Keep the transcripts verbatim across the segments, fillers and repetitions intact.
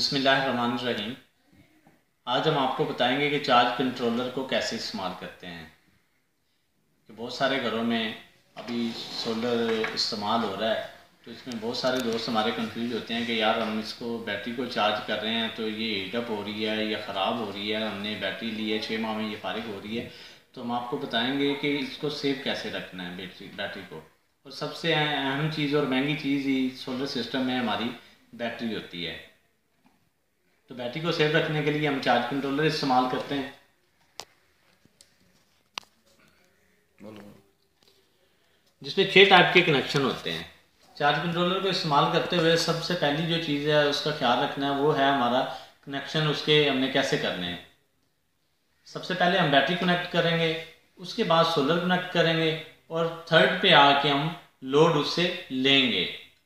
बिस्मिल्लाहिर्रहमानिर्रहीम। आज हम आपको बताएंगे कि चार्ज कंट्रोलर को कैसे इस्तेमाल करते हैं। कि बहुत सारे घरों में अभी सोलर इस्तेमाल हो रहा है, तो इसमें बहुत सारे दोस्त हमारे कंफ्यूज होते हैं कि यार हम इसको बैटरी को चार्ज कर रहे हैं तो ये हीटअप हो रही है या ख़राब हो रही है, हमने बैटरी ली है छः माह में ये फारिग हो रही है। तो हम आपको बताएंगे कि इसको सेव कैसे रखना है बैटरी बैटरी को। और सबसे अहम चीज़ और महंगी चीज़ ही सोलर सिस्टम में हमारी बैटरी होती है। तो बैटरी को सेव रखने के लिए हम चार्ज कंट्रोलर इस्तेमाल करते हैं। जिसमें छः टाइप के कनेक्शन होते हैं। चार्ज कंट्रोलर को इस्तेमाल करते हुए सबसे पहली जो चीज़ है उसका ख्याल रखना है, वो है हमारा कनेक्शन उसके हमने कैसे करने हैं। सबसे पहले हम बैटरी कनेक्ट करेंगे, उसके बाद सोलर कनेक्ट करेंगे और थर्ड पे आके हम लोड उससे लेंगे।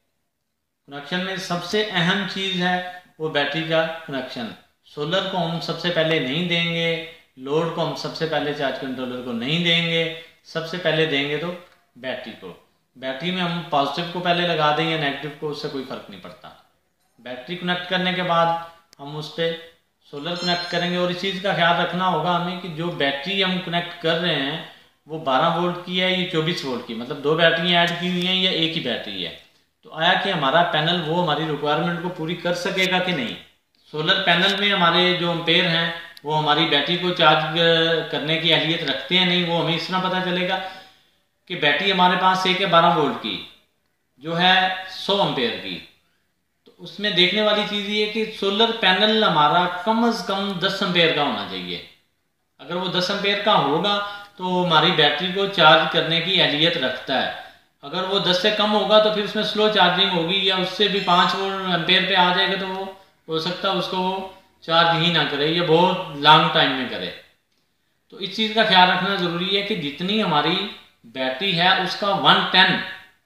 कनेक्शन में सबसे अहम चीज़ है वो बैटरी का कनेक्शन। सोलर को हम सबसे पहले नहीं देंगे, लोड को हम सबसे पहले चार्ज कंट्रोलर को नहीं देंगे, सबसे पहले देंगे तो बैटरी को। बैटरी में हम पॉजिटिव को पहले लगा दें या नेगेटिव को, उससे कोई फ़र्क नहीं पड़ता। बैटरी कनेक्ट करने के बाद हम उस पर सोलर कनेक्ट करेंगे। और इस चीज़ का ख्याल रखना होगा हमें कि जो बैटरी हम कनेक्ट कर रहे हैं वो बारह वोल्ट की है या चौबीस वोल्ट की, मतलब दो बैटरियाँ ऐड की हुई हैं या एक ही बैटरी है। तो आया कि हमारा पैनल वो हमारी रिक्वायरमेंट को पूरी कर सकेगा कि नहीं। सोलर पैनल में हमारे जो एम्पेयर हैं वो हमारी बैटरी को चार्ज करने की अहलियत रखते हैं नहीं। वो हमें इस तरह पता चलेगा कि बैटरी हमारे पास एक है बारह वोल्ट की जो है सौ एम्पेयर की। तो उसमें देखने वाली चीज़ ये है कि सोलर पैनल हमारा कम से कम दस एम्पेयर का होना चाहिए। अगर वो दस एम्पेयर का होगा तो हमारी बैटरी को चार्ज करने की अहलियत रखता है। अगर वो दस से कम होगा तो फिर उसमें स्लो चार्जिंग होगी या उससे भी पाँच एम्पेयर पे आ जाएगा तो वो हो सकता है उसको वो चार्ज ही ना करे या बहुत लॉन्ग टाइम में करे। तो इस चीज़ का ख्याल रखना ज़रूरी है कि जितनी हमारी बैटरी है उसका वन टेन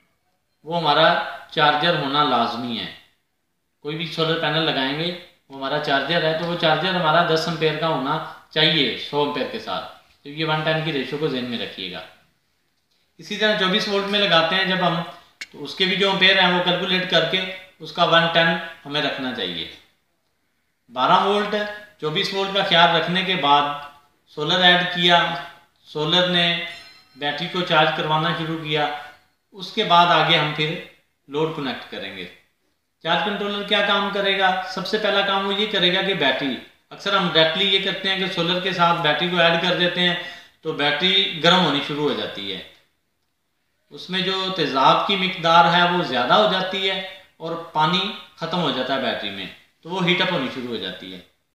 वो हमारा चार्जर होना लाजमी है। कोई भी सोलर पैनल लगाएंगे वो हमारा चार्जर है तो वो चार्जर हमारा दस एम्पेयर का होना चाहिए सौ एम्पेयर के साथ। तो ये वन टेन की रेशो को ध्यान में रखिएगा। इसी तरह चौबीस वोल्ट में लगाते हैं जब हम, तो उसके भी जो एम्पेयर हैं वो कैलकुलेट करके उसका वन टेन हमें रखना चाहिए। बारह वोल्ट चौबीस वोल्ट का ख्याल रखने के बाद सोलर ऐड किया, सोलर ने बैटरी को चार्ज करवाना शुरू किया। उसके बाद आगे हम फिर लोड कनेक्ट करेंगे। चार्ज कंट्रोलर क्या काम करेगा? सबसे पहला काम वो ये करेगा कि बैटरी, अक्सर हम डायरेक्टली ये करते हैं कि सोलर के साथ बैटरी को ऐड कर देते हैं तो बैटरी गर्म होनी शुरू हो जाती है, उसमें जो तेज़ाब की मिकदार है वो ज़्यादा हो जाती है और पानी ख़त्म हो जाता है बैटरी में, तो वो हीटअप होनी शुरू हो जाती है।